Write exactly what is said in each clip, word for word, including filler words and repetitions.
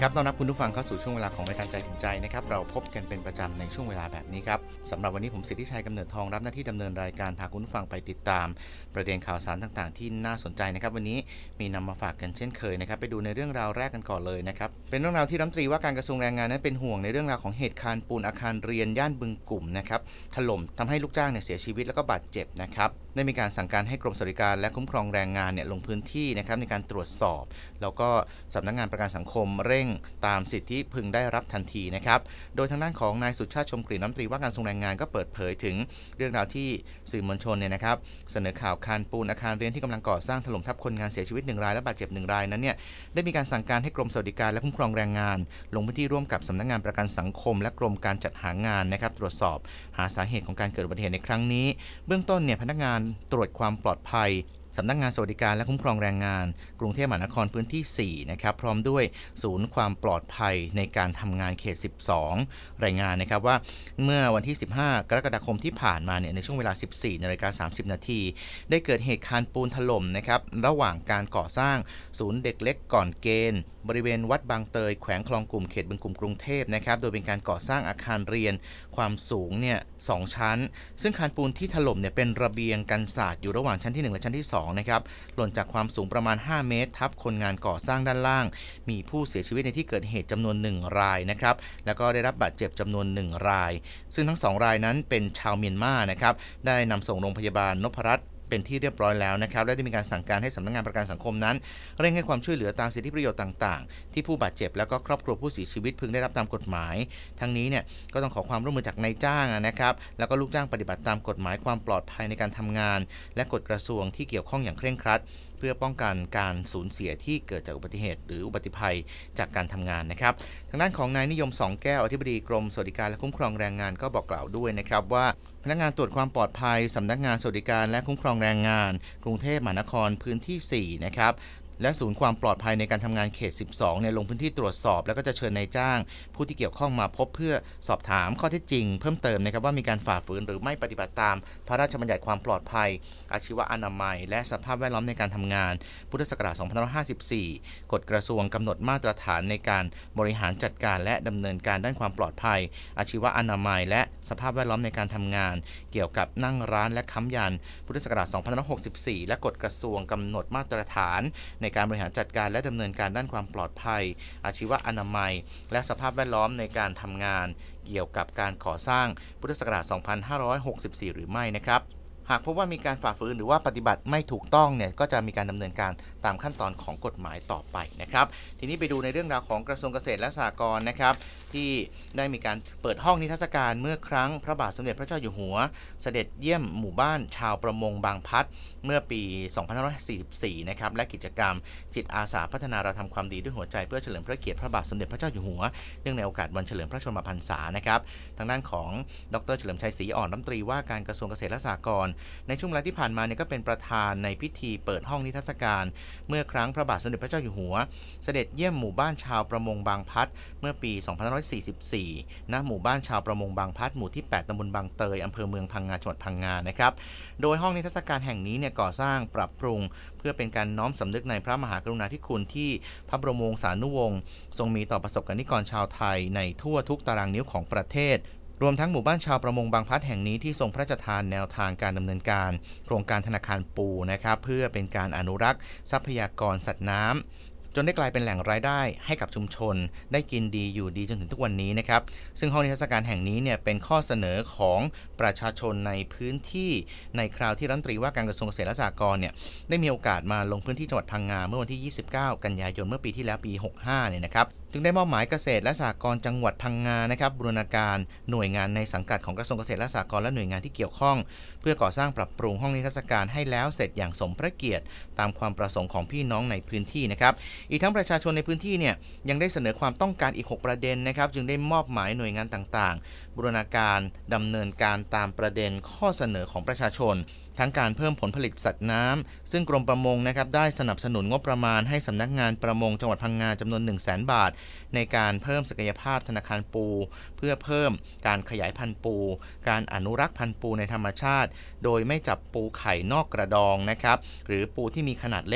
ครับต้อนรับคุณผู้ฟังเข้าสู่ช่วงเวลาของรายการใจถึงใจนะครับเราพบกันเป็นประจำในช่วงเวลาแบบนี้ครับสำหรับวันนี้ผมสิทธิชัยกำเนิดทองรับหน้าที่ดำเนินรายการพาคุณผู้ฟังไปติดตามประเด็นข่าวสารต่างๆที่น่าสนใจนะครับวันนี้มีนำมาฝากกันเช่นเคยนะครับไปดูในเรื่องราวแรกกันก่อนเลยนะครับเป็นเรื่องราวที่รัฐมนตรีว่าการกระทรวงแรงงานนั้นเป็นห่วงในเรื่องราวของเหตุคานปูนอาคารเรียนย่านบึงกุ่มนะครับถล่มทำให้ลูกจ้างเนี่ยเสียชีวิตแล้วก็บาดเจ็บนะครับได้มีการสั่งการให้กรมสวัสดิการและคุ้มครองแรงงานเนี่ยลงพื้นที่นะครับในการตรวจสอบแล้วก็สำนักงานประกันสังคมเร่งตามสิทธิพึงได้รับทันทีนะครับโดยทางด้านของนายสุชาติชมกลิ่นรัฐมนตรีว่าการกระทรวงแรงงานก็เปิดเผยถึงเรื่องราวที่สื่อมวลชนเนี่ยนะครับเสนอข่าวคานปูนอาคารเรียนที่กำลังก่อสร้างถล่มทับคนงานเสียชีวิตหนึ่งรายและบาดเจ็บหนึ่งรายนั้นเนี่ยได้มีการสั่งการให้กรมสวัสดิการและคุ้มครองแรงงานลงพื้นที่ร่วมกับสำนักงานประกันสังคมและกรมการจัดหางานนะครับตรวจสอบหาสาเหตุของการเกิดอุบัติเหตุในครั้งนี้เบื้องต้นเนี่ยพนักงานตรวจความปลอดภัยสำนักงานสวัสดิการและคุ้มครองแรงงานกรุงเทพมหานครพื้นที่สี่นะครับพร้อมด้วยศูนย์ความปลอดภัยในการทำงานเขตสิบสองรายงานนะครับว่าเมื่อวันที่สิบห้ากรกฎาคมที่ผ่านมาเนี่ยในช่วงเวลา สิบสี่นาฬิกาสามสิบนาทีได้เกิดเหตุคานปูนถล่มนะครับระหว่างการก่อสร้างศูนย์เด็กเล็กก่อนเกณฑ์บริเวณวัดบางเตยแขวงคลองกลุ่มเขตบึงกลุ่มกรุงเทพนะครับโดยเป็นการก่อสร้างอาคารเรียนความสูงเนี่ยสองชั้นซึ่งคานปูนที่ถล่มเนี่ยเป็นระเบียงกันศาสตร์อยู่ระหว่างชั้นที่หนึ่งและชั้นที่สองนะครับหล่นจากความสูงประมาณห้าเมตรทับคนงานก่อสร้างด้านล่างมีผู้เสียชีวิตในที่เกิดเหตุจำนวนหนึ่งรายนะครับแล้วก็ได้รับบาดเจ็บจำนวนหนึ่งรายซึ่งทั้งสองรายนั้นเป็นชาวเมียนมานะครับได้นำส่งโรงพยาบาลนพรัตน์เป็นที่เรียบร้อยแล้วนะครับและได้มีการสั่งการให้สำนักงานประกันสังคมนั้นเร่งให้ความช่วยเหลือตามสิทธิประโยชน์ต่างๆที่ผู้บาดเจ็บแล้วก็ครอบครัวผู้เสียชีวิตพึงได้รับตามกฎหมายทั้งนี้เนี่ยก็ต้องขอความร่วมมือจากนายจ้างนะครับแล้วก็ลูกจ้างปฏิบัติตามกฎหมายความปลอดภัยในการทำงานและกฎกระทรวงที่เกี่ยวข้องอย่างเคร่งครัดเพื่อป้องกันการสูญเสียที่เกิดจากอุบัติเหตุหรืออุบัติภัยจากการทำงานนะครับทางด้านของนายนิยมสองแก้วอธิบดีกรมสวัสดิการและคุ้มครองแรงงานก็บอกกล่าวด้วยนะครับว่าพนักงานตรวจความปลอดภัยสำนักงานสวัสดิการและคุ้มครองแรงงานกรุงเทพมหานครพื้นที่สี่นะครับและศูนย์ความปลอดภัยในการทำงานเขตสิบสองเนี่ยลงพื้นที่ตรวจสอบแล้วก็จะเชิญนายจ้างผู้ที่เกี่ยวข้องมาพบเพื่อสอบถามข้อเท็จจริงเพิ่มเติมนะครับว่ามีการฝ่าฝืนหรือไม่ปฏิบัติตามพระราชบัญญัติความปลอดภัยอาชีวอนามัยและสภาพแวดล้อมในการทำงานพุทธศักราชสองพันห้าร้อยห้าสิบสี่กฎกระทรวงกำหนดมาตรฐานในการบริหารจัดการและดำเนินการด้านความปลอดภัยอาชีวอนามัยและสภาพแวดล้อมในการทำงานเกี่ยวกับนั่งร้านและค้ำยันพุทธศักราชสองพันห้าร้อยหกสิบสี่และกฎกระทรวงกำหนดมาตรฐานในการบริหารจัดการและดำเนินการด้านความปลอดภัยอาชีวอนามัยและสภาพแวดล้อมในการทำงานเกี่ยวกับการก่อสร้างพุทธศักราชสองพันห้าร้อยหกสิบสี่หรือไม่นะครับหากพบว่ามีการฝ่าฝืนหรือว่าปฏิบัติไม่ถูกต้องเนี่ยก็จะมีการดำเนินการตามขั้นตอนของกฎหมายต่อไปนะครับทีนี้ไปดูในเรื่องราวของกระทรวงเกษตรและสหกรณ์นะครับที่ได้มีการเปิดห้องนิทรรศการเมื่อครั้งพระบาทสมเด็จพระเจ้าอยู่หัวเสด็จเยี่ยมหมู่บ้านชาวประมงบางพลัดเมื่อปีสองพันห้าร้อยสี่สิบสี่นะครับและกิจกรรมจิตอาสาพัฒนาเราทำความดีด้วยหัวใจเพื่อเฉลิมพระเกียรติพระบาทสมเด็จพระเจ้าอยู่หัวเนื่องในโอกาสวันเฉลิมพระชนมพรรษานะครับทางด้านของดรเฉลิมชัยศรีอ่อนรัฐมนตรีว่าการกระทรวงเกษตรและสหกรณ์ในช่วงเวลาที่ผ่านมาเนี่ยก็เป็นประธานในพิธีเปิดห้องนิทรรศการเมื่อครั้งพระบาทสมเด็จพระเจ้าอยู่หัวเสด็จเยี่ยมหมู่บ้านชาวประมงบางพลัดเมื่อปีสองพันห้าร้อยสี่สิบสี่ณหมู่บ้านชาวประมงบางพลัดหมู่ที่แปดตำบลบางเตยอำเภอเมืองพังงาจังหวัดพังงานะครับโดยห้องนิทรรศการแห่งนี้เนี่ยก่อสร้างปรับปรุงเพื่อเป็นการน้อมสำนึกในพระมหากรุณาธิคุณที่พระบรมวงศานุวงศ์ทรงมีต่อประสบกนิกรชาวไทยในทั่วทุกตารางนิ้วของประเทศรวมทั้งหมู่บ้านชาวประมงบางพลัดแห่งนี้ที่ทรงพระราชทานแนวทางการดำเนินการโครงการธนาคารปูนะครับเพื่อเป็นการอนุรักษ์ทรัพยากรสัตว์น้ำจนได้กลายเป็นแหล่งรายได้ให้กับชุมชนได้กินดีอยู่ดีจนถึงทุกวันนี้นะครับซึ่งห้องนิทรรศการแห่งนี้เนี่ยเป็นข้อเสนอของประชาชนในพื้นที่ในคราวที่รัฐมนตรีว่าการกระทรวงเกษตรและสหกรณ์เนี่ยได้มีโอกาสมาลงพื้นที่จังหวัดพังงาเมื่อวันที่ยี่สิบเก้ากันยายนเมื่อปีที่แล้วปีหกสิบห้าเนี่ยนะครับจึงได้มอบหมายเกษตรและสหกรณ์จังหวัดพังงานะครับบูรณาการหน่วยงานในสังกัดของกระทรวงเกษตรและสหกรณ์และหน่วยงานที่เกี่ยวข้องเพื่อก่อสร้างปรับปรุงห้องนิทรรศการให้แล้วเสร็จอย่างสมพระเกียรติตามความประสงค์ของพี่น้องในพื้นที่นะครับอีกทั้งประชาชนในพื้นที่เนี่ยยังได้เสนอความต้องการอีกหกประเด็นนะครับจึงได้มอบหมายหน่วยงานต่างๆบูรณาการดำเนินการตามประเด็นข้อเสนอของประชาชนทั้งการเพิ่มผลผลิตสัตว์น้ำซึ่งกรมประมงนะครับได้สนับสนุนงบประมาณให้สำนักงานประมงจังหวัดพังงาจำนวน หนึ่งแสน บาทในการเพิ่มศักยภาพธนาคารปูเพื่อเพิ่มการขยายพันธุ์ปูการอนุรักษ์พันธุ์ปูในธรรมชาติโดยไม่จับปูไข่นอกกระดองนะครับหรือปูที่มีขนาดเล็ก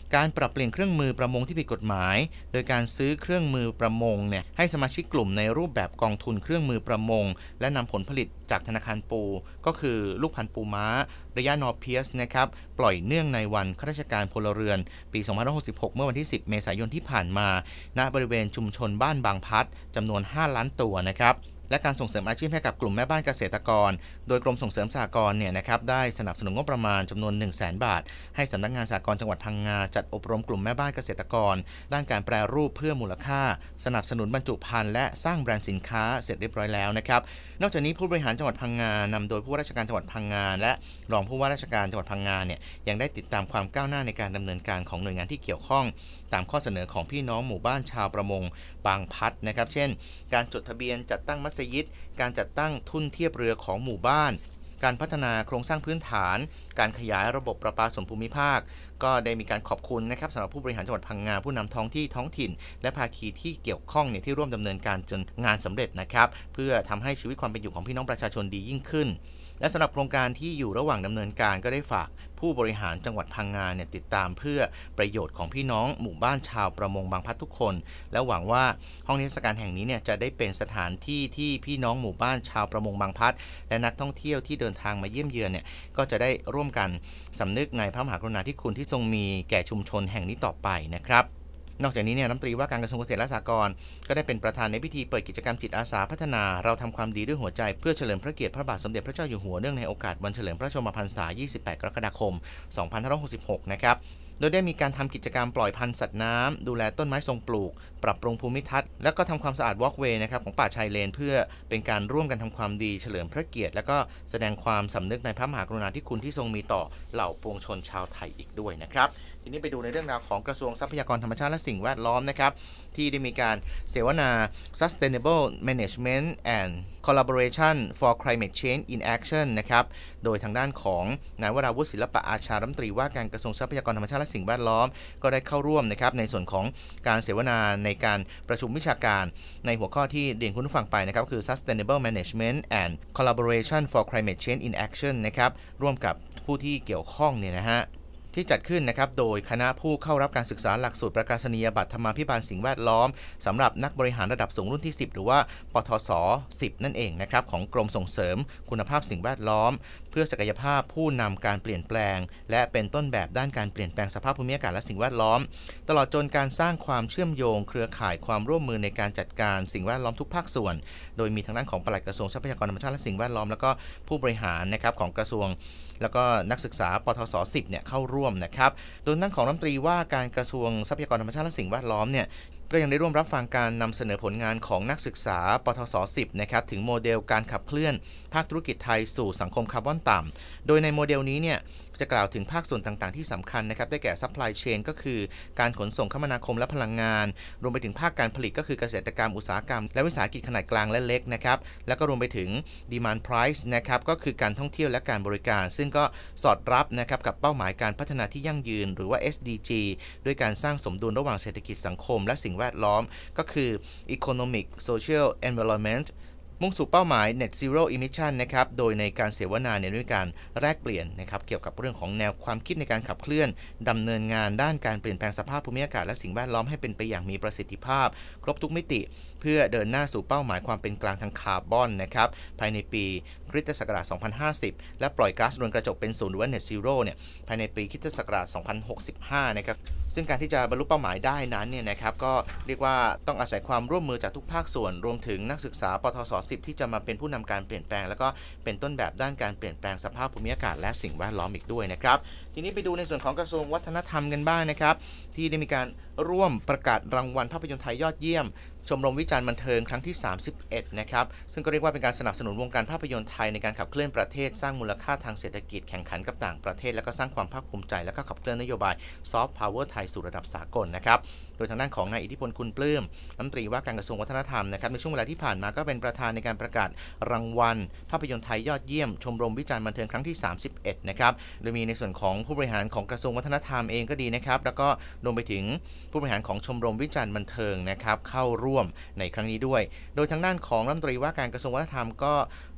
การปรับเปลี่ยนเครื่องมือประมงที่ผิดกฎหมายโดยการซื้อเครื่องมือประมงเนี่ยให้สมาชิกกลุ่มในรูปแบบกองทุนเครื่องมือประมงและนำผลผลิตจากธนาคารปูก็คือลูกพันธุ์ปูม้าระยะนอร์เพียสนะครับปล่อยเนื่องในวันข้าราชการพลเรือนปีสองพันห้าร้อยหกสิบหกเมื่อวันที่สิบเมษายนที่ผ่านมาณบริเวณชุมชนบ้านบางพัดจำนวนห้าล้านตัวนะครับและการส่งเสริมอาชีพให้กับกลุ่มแม่บ้านเกษตรกรโดยกรมส่งเสริมสหกรณ์เนี่ยนะครับได้สนับสนุนงบประมาณจำนวน หนึ่งแสน บาทให้สำนักงานสหกรณ์จังหวัดพังงาจัดอบรมกลุ่มแม่บ้านเกษตรกรด้านการแปรรูปเพื่อมูลค่าสนับสนุนบรรจุภัณฑ์และสร้างแบรนด์สินค้าเสร็จเรียบร้อยแล้วนะครับนอกจากนี้ผู้บริหารจังหวัดพังงานำโดยผู้ว่าราชการจังหวัดพังงาและรองผู้ว่าราชการจังหวัดพังงาเนี่ยยังได้ติดตามความก้าวหน้าในการดำเนินการของหน่วยงานที่เกี่ยวข้องตามข้อเสนอของพี่น้องหมู่บ้านชาวประมงบางพัดนะครับเช่นการจดทะเบียนจัดตั้งมัสยิดการจัดตั้งทุ่นเทียบเรือของหมู่บ้านการพัฒนาโครงสร้างพื้นฐานการขยายระบบประปาส่วนภูมิภาคก็ได้มีการขอบคุณนะครับสำหรับผู้บริหารจังหวัดพังงาผู้นำท้องที่ท้องถิ่นและภาคีที่เกี่ยวข้องเนี่ยที่ร่วมดำเนินการจนงานสำเร็จนะครับเพื่อทำให้ชีวิตความเป็นอยู่ของพี่น้องประชาชนดียิ่งขึ้นและสำหรับโครงการที่อยู่ระหว่างดำเนินการก็ได้ฝากผู้บริหารจังหวัดพังงาเนี่ยติดตามเพื่อประโยชน์ของพี่น้องหมู่บ้านชาวประมงบางพัดทุกคนและหวังว่าห้องนิทรรศการแห่งนี้เนี่ยจะได้เป็นสถานที่ที่พี่น้องหมู่บ้านชาวประมงบางพัดและนักท่องเที่ยวที่เดินทางมาเยี่ยมเยือนเนี่ยก็จะได้ร่วมกันสำนึกในพระมหากรุณาธิคุณที่ทรงมีแก่ชุมชนแห่งนี้ต่อไปนะครับนอกจากนี้เนี่ยรัฐมนตรีว่าการกระทรวงเกษตรและสหกรณ์ก็ได้เป็นประธานในพิธีเปิดกิจกรรมจิตอาสาพัฒนาเราทำความดีด้วยหัวใจเพื่อเฉลิมพระเกียรติพระบาทสมเด็จพระเจ้าอยู่หัวเนื่องในโอกาสวันเฉลิมพระชนมพรรษายี่สิบแปดกรกฎาคมสองพันห้าร้อยหกสิบหกนะครับโดยได้มีการทำกิจกรรมปล่อยพันธุ์สัตว์น้ำดูแลต้นไม้ทรงปลูกปรับปรุงภูมิทัศน์แล้วก็ทำความสะอาดวอล์กเวย์นะครับของป่าชายเลนเพื่อเป็นการร่วมกันทำความดีเฉลิมพระเกียรติและก็แสดงความสำนึกในพระมหากรุณาธิคุณที่ทรงมีต่อเหล่าปวงชนชาวไทยอีกด้วยนะครับทีนี้ไปดูในเรื่องราวของกระทรวงทรัพยากรธรรมชาติและสิ่งแวดล้อมนะครับที่ได้มีการเสวนา Sustainable Management and Collaboration for Climate Change in Action นะครับโดยทางด้านของนายวราวุฒิศิลปะอาชารัฐมนตรีว่าการกระทรวงทรัพยากรธรรมชาติและสิ่งแวดล้อมก็ได้เข้าร่วมนะครับในส่วนของการเสวนาในการประชุมวิชาการในหัวข้อที่เรียนคุณผู้ฟังไปนะครับคือ Sustainable Management and Collaboration for Climate Change in Action นะครับร่วมกับผู้ที่เกี่ยวข้องเนี่ยนะฮะที่จัดขึ้นนะครับโดยคณะผู้เข้ารับการศึกษาหลักสูตรประกาศนียบัตรธรรมาภิบาลสิ่งแวดล้อมสำหรับนักบริหารระดับสูงรุ่นที่สิบหรือว่าปทศสิบนั่นเองนะครับของกรมส่งเสริมคุณภาพสิ่งแวดล้อมเพื่อศักยภาพผู้นำการเปลี่ยนแปลงและเป็นต้นแบบด้านการเปลี่ยนแปลงสภาพภูมิอากาศและสิ่งแวดล้อมตลอดจนการสร้างความเชื่อมโยงเครือข่ายความร่วมมือในการจัดการสิ่งแวดล้อมทุกภาคส่วนโดยมีทางด้านของปลัดกระทรวงทรัพยากรธรรมชาติและสิ่งแวดล้อมแล้วก็ผู้บริหารนะครับของกระทรวงแล้วก็นักศึกษาปทศสิบเนี่ยเข้าร่วมนะครับโดยนั่งของรัฐมนตรีว่าการกระทรวงทรัพยากรธรรมชาติและสิ่งแวดล้อมเนี่ยก็ยังได้ร่วมรับฟังการนำเสนอผลงานของนักศึกษาปทศสิบนะครับถึงโมเดลการขับเคลื่อนภาคธุรกิจไทยสู่สังคมคาร์บอนต่ำโดยในโมเดลนี้เนี่ยจะกล่าวถึงภาคส่วนต่างๆที่สำคัญนะครับได้แก่ซัพพลายเชนก็คือการขนส่งคมนาคมและพลังงานรวมไปถึงภาคการผลิตก็คือเกษตรกรรมอุตสาหกรรมและวิสาหกิจขนาดกลางและเล็กนะครับแล้วก็รวมไปถึง Demand Price นะครับก็คือการท่องเที่ยวและการบริการซึ่งก็สอดรับนะครับกับเป้าหมายการพัฒนาที่ยั่งยืนหรือว่า เอส ดี จี ด้วยการสร้างสมดุลระหว่างเศรษฐกิจสังคมและสิ่งแวดล้อมก็คือ Economic Social Environmentมุ่งสู่เป้าหมาย Net Zero Emission นะครับโดยในการเสวนาเนี่ยด้วยการแลกเปลี่ยนนะครับเกี่ยวกับเรื่องของแนวความคิดในการขับเคลื่อนดำเนินงานด้านการเปลี่ยนแปลงสภาพภูมิอากาศและสิ่งแวดล้อมให้เป็นไปอย่างมีประสิทธิภาพครบทุกมิติเพื่อเดินหน้าสู่เป้าหมายความเป็นกลางทางคาร์บอนนะครับภายในปีคริสตศักราชสองพันห้าสิบและปล่อยก๊าซเรือนกระจกเป็นศูนย์หรือว่า Net Zero เนี่ยภายในปีคริสตศักราชสองพันหกสิบห้านะครับซึ่งการที่จะบรรลุเป้าหมายได้นั้นเนี่ยนะครับก็เรียกว่าต้องอาศัยความร่วมมือจากทุกภาคส่วนรวมถึงนักศึกษาปทศสิบที่จะมาเป็นผู้นำการเปลี่ยนแปลงแล้วก็เป็นต้นแบบด้านการเปลี่ยนแปลงสภาพภูมิอากาศและสิ่งแวดล้อมอีกด้วยนะครับทีนี้ไปดูในส่วนของกระทรวงวัฒนธรรมกันบ้างนะครับที่ได้มีการร่วมประกาศรางวัลภาพยนตร์ไทยยอดเยี่ยมชมรมวิจารณ์บันเทิงครั้งที่สามสิบเอ็ดนะครับซึ่งก็เรียกว่าเป็นการสนับสนุนวงการภาพยนตร์ไทยในการขับเคลื่อนประเทศสร้างมูลค่าทางเศรษฐกิจแข่งขันกับต่างประเทศและก็สร้างความภาคภูมิใจและก็ขับเคลื่อนนโยบายซอฟต์พาวเวอร์ไทยสู่ระดับสากลนะครับโดยทางด้านของนายอิทธิพลคุณปลื้มรัฐมนตรีว่าการกระทรวงวัฒนธรรมนะครับในช่วงเวลาที่ผ่านมาก็เป็นประธานในการประกาศรางวัลภาพยนตร์ไทยยอดเยี่ยมชมรมวิจารณ์บันเทิงครั้งที่สามสิบเอ็ดนะครับโดยมีในส่วนของผู้บริหารของกระทรวงวัฒนธรรมเองก็ดีนะครับแล้วก็รวมไปถึงผู้บริหารของชมรมวิจารณ์บันเทิงนะครับเข้าร่วมในครั้งนี้ด้วยโดยทางด้านของรัฐมนตรีว่าการกระทรวงวัฒนธรรมก็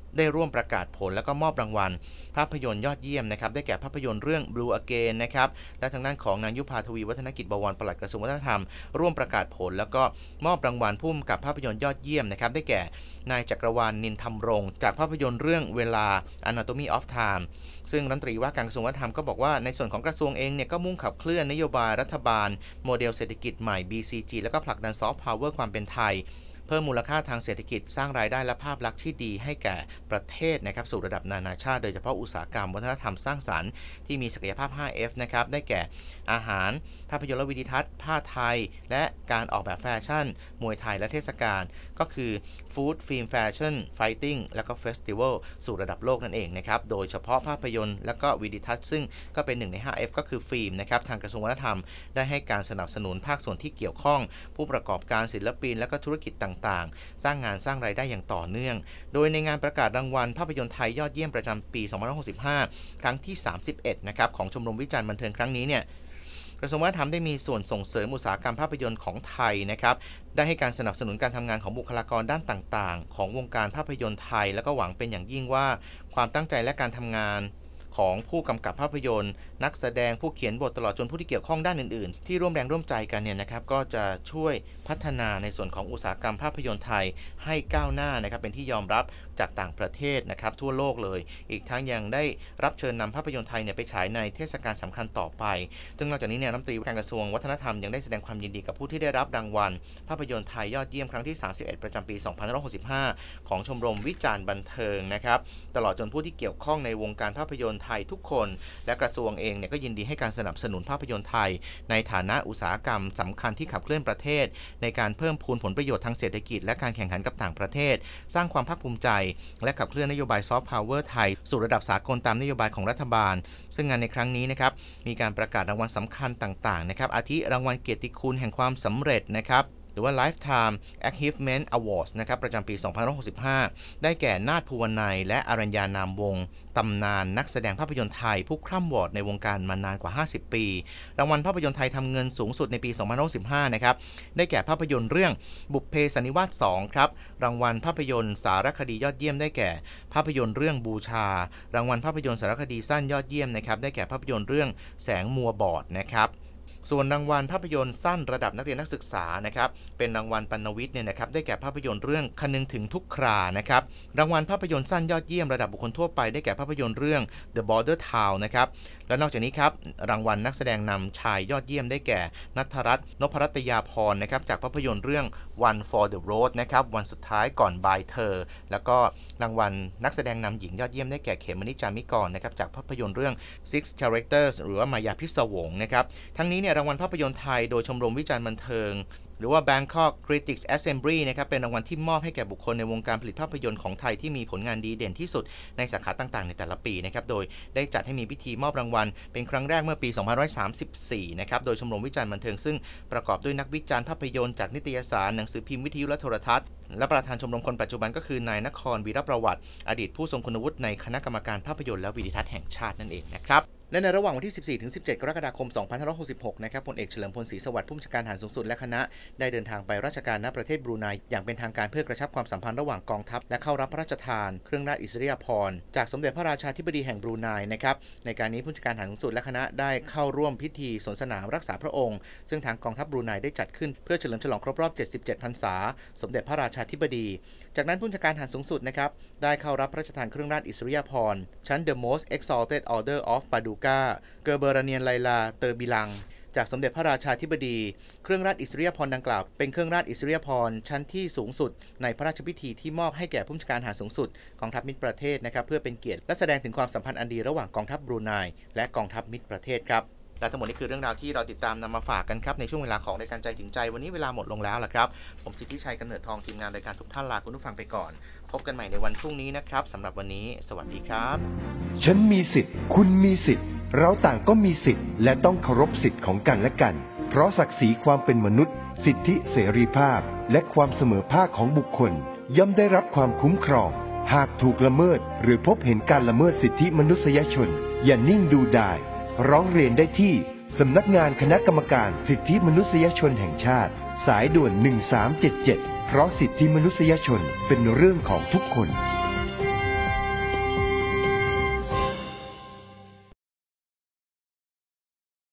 ได้ร่วมประกาศผลแล้วก็มอบรางวัลภาพยนตร์ยอดเยี่ยมนะครับได้แก่ภาพยนตร์เรื่อง Blue Again นะครับและทางด้านของนางยุพาทวีวัฒนกิจบวรปลัดกระทรวงวัฒนธรรมร่วมประกาศผลแล้วก็มอบรางวัลผู้กำกับภาพยนตร์ยอดเยี่ยมนะครับได้แก่นายจักรวาลนินธรรมรงค์จากภาพยนตร์เรื่องเวลา Anatomy of Time ซึ่งรัฐมนตรีว่าการกระทรวงวัฒนธรรมก็บอกว่าในส่วนของกระทรวงเองเนี่ยก็มุ่งขับเคลื่อนนโยบายรัฐบาลโมเดลเศรษฐกิจใหม่ บี ซี จี แล้วก็ผลักดันซอฟต์พาวเวอร์ความเป็นไทยเพิ่มมูลค่าทางเศรษฐกิจสร้างรายได้และภาพลักษณ์ที่ดีให้แก่ประเทศนะครับสู่ระดับนานาชาติโดยเฉพาะอุตสาหกรรมวัฒนธรรมสร้างสรรค์ที่มีศักยภาพ ห้า เอฟ นะครับได้แก่อาหารภาพยนตร์และวิดีทัศน์ผ้าไทยและการออกแบบแฟชั่นมวยไทยและเทศกาลก็คือฟู้ดฟิล์มแฟชั่นไฟติ้งแล้วก็เฟสติวัลสู่ระดับโลกนั่นเองนะครับโดยเฉพาะภาพยนตร์และก็วิดีทัศน์ซึ่งก็เป็นหนึ่งใน ห้า เอฟ ก็คือฟิล์มนะครับทางกระทรวงวัฒนธรรมได้ให้การสนับสนุนภาคส่วนที่เกี่ยวข้องผู้ประกอบการศิลปินและก็ธุรกิจต่างๆสร้างงานสร้างรายได้อย่างต่อเนื่องโดยในงานประกาศรางวัลภาพยนตร์ไทยยอดเยี่ยมประจำปี สองพันห้าร้อยหกสิบห้า ครั้งที่ สามสิบเอ็ด นะครับของชมรมวิจารณ์บันเทิงครั้งนี้เนี่ยกระทรวงวัฒนธรรมได้มีส่วนส่งเสริมอุตสาหกรรมภาพยนตร์ของไทยนะครับได้ให้การสนับสนุนการทำงานของบุคลากรด้านต่างๆของวงการภาพยนตร์ไทยแล้วก็หวังเป็นอย่างยิ่งว่าความตั้งใจและการทำงานของผู้กำกับภาพยนตร์นักแสดงผู้เขียนบทตลอดจนผู้ที่เกี่ยวข้องด้านอื่นๆที่ร่วมแรงร่วมใจกันเนี่ยนะครับก็จะช่วยพัฒนาในส่วนของอุตสาหกรรมภาพยนตร์ไทยให้ก้าวหน้านะครับเป็นที่ยอมรับจากต่างประเทศนะครับทั่วโลกเลยอีกทั้งยังได้รับเชิญนำภาพยนตร์ไทยเนี่ยไปฉายในเทศกาลสำคัญต่อไปซึ่งนอกจากนี้เนี่ยรัฐมนตรีว่าการกระทรวงวัฒนธรรมยังได้แสดงความยินดีกับผู้ที่ได้รับรางวัลภาพยนตร์ไทยยอดเยี่ยมครั้งที่สามสิบเอ็ดประจำปีสองพันห้าร้อยหกสิบห้าของชมรมวิจารณ์บันเทิงนะครับตลอดจนผู้ที่เกี่ยวข้องในวงการภาพยนตร์ไทยทุกคนและกระทรวงเองเนี่ยก็ยินดีให้การสนับสนุนภาพยนตร์ไทยในฐานะอุตสาหกรรมสำคัญที่ขับเคลื่อนประเทศในการเพิ่มพูนผลประโยชน์ทางเศรษฐกิจและการแข่งขันกับต่างประเทศสร้างความภาคภูมิใจและขับเคลื่อนนโยบายซอฟต์พาวเวอร์ไทยสู่ระดับสากลตามนโยบายของรัฐบาลซึ่งงานในครั้งนี้นะครับมีการประกาศรางวัลสำคัญต่างๆนะครับอาทิรางวัลเกียรติคุณแห่งความสำเร็จนะครับหรือว่า Lifetime Achievement Awards นะครับประจำปี สองพันห้าร้อยหกสิบห้า ได้แก่นาถภูวนัยและอรัญญานามวงศ์ตำนานนักแสดงภาพยนตร์ไทยผู้คร่ำวอดในวงการมานานกว่าห้าสิบปีรางวัลภาพยนตร์ไทยทำเงินสูงสุดในปี สองพันห้าร้อยหกสิบห้า นะครับได้แก่ภาพยนตร์เรื่องบุพเพสันนิวาส สอง ครับรางวัลภาพยนตร์สารคดียอดเยี่ยมได้แก่ภาพยนตร์เรื่องบูชารางวัลภาพยนตร์สารคดีสั้นยอดเยี่ยมนะครับได้แก่ภาพยนตร์เรื่องแสงมัวบอดนะครับส่วนรางวัลภาพยนตร์สั้นระดับนักเรียนนักศึกษานะครับเป็นรางวัลปรรณวิทย์เนี่ยนะครับได้แก่ภาพยนตร์เรื่องคนึงถึงทุกครานะครับรางวัลภาพยนตร์สั้นยอดเยี่ยมระดับบุคคลทั่วไปได้แก่ภาพยนตร์เรื่อง The Border Town นะครับและนอกจากนี้ครับรางวัลนักแสดงนำชายยอดเยี่ยมได้แก่ณัฐรัตน์ นพรัตยาพรนะครับจากภาพยนตร์เรื่อง One for the Road นะครับวันสุดท้ายก่อนบ่ายเธอแล้วก็รางวัลนักแสดงนำหญิงยอดเยี่ยมได้แก่เขมนิจามิกรนะครับจากภาพยนตร์เรื่อง Six Characters หรือว่ามายาพิศวงนะครับทั้งนี้เนี่ยรางวัลภาพยนตร์ไทยโดยชมรมวิจารณ์บันเทิงหรือว่า Bangkok Critics Assembly นะครับเป็นรางวัลที่มอบให้แก่บุคคลในวงการผลิตภาพยนตร์ของไทยที่มีผลงานดีเด่นที่สุดในสาขาต่างๆในแต่ละปีนะครับโดยได้จัดให้มีพิธีมอบรางวัลเป็นครั้งแรกเมื่อปี สองพันห้าร้อยสามสิบสี่ นะครับโดยชมรมวิจารณ์บันเทิงซึ่งประกอบด้วยนักวิจารณ์ภาพยนตร์จากนิตยสารหนังสือพิมพ์วิทยุและโทรทัศน์และประธานชมรมคนปัจจุบันก็คือนายนครวีรประวัติอดีตผู้ทรงคุณวุฒิในคณะกรรมการภาพยนตร์และวิดีทัศน์แห่งชาตินั่นเองนะครับและในระหว่างวันที่ สิบสี่ถึงสิบเจ็ด กรกฎาคม สองพันห้าร้อยหกสิบหก นะครับพลเอกเฉลิมพลศรีสวัสดิ์ผู้บัญชาการทหารสูงสุดและคณะได้เดินทางไปราชการณประเทศบรูไนอย่างเป็นทางการเพื่อกระชับความสัมพันธ์ระหว่างกองทัพและเข้ารับพระราชทานเครื่องราชอิสริยาภรณ์จากสมเด็จพระราชาธิบดีแห่งบรูไนนะครับในการนี้ผู้บัญชาการทหารสูงสุดและคณะได้เข้าร่วมพิธีสวนสนามรักษาพระองค์ซึ่งทางกองทัพบรูไนได้จัดขึ้นเพื่อเฉลิมฉลองครบรอบเจ็ดสิบเจ็ดพรรษาสมเด็จพระราชาธิบดีจากนั้นผู้บัญชาการทหารสูงสุดนะครับได้เข้ารับพระราชทานเครื่องราชอิสริยาภรณ์ชั้น The Most Exalted Order of Padukaเกอร์เบอราเนียนไลลาเตอร์บิลังจากสมเด็จพระราชาธิบดีเครื่องราชอิสริยาภรณ์ดังกล่าวเป็นเครื่องราชอิสริยาภรณ์ชั้นที่สูงสุดในพระราชพิธีที่มอบให้แก่ผู้บัญชาการทหารสูงสุดกองทัพมิตรประเทศนะครับเพื่อเป็นเกียรติและแสดงถึงความสัมพันธ์อันดีระหว่างกองทัพบรูไนและกองทัพมิตรประเทศครับและทั้งหมดนี้คือเรื่องราวที่เราติดตามนำมาฝากกันครับในช่วงเวลาของรายการใจถึงใจวันนี้เวลาหมดลงแล้วล่ะครับผมสิทธิชัยกำเนิดทองทีมงานรายการทุกท่านลาคุณผู้ฟังไปก่อนพบกันใหม่ในวันพรุ่งนี้นะครับสำหรับวันนี้สวัสดีครับฉันมีสิทธิ์คุณมีสิทธิ์เราต่างก็มีสิทธิ์และต้องเคารพสิทธิ์ของกันและกันเพราะศักดิ์ศรีความเป็นมนุษย์สิทธิเสรีภาพและความเสมอภาคของบุคคลย่อมได้รับความคุ้มครองหากถูกละเมิดหรือพบเห็นการละเมิดสิทธิมนุษยชนอย่านิ่งดูดายร้องเรียนได้ที่สำนักงานคณะกรรมการสิทธิมนุษยชนแห่งชาติสายด่วนหนึ่งสามเจ็ดเจ็ดเพราะสิทธิมนุษยชนเป็นเรื่องของทุกคน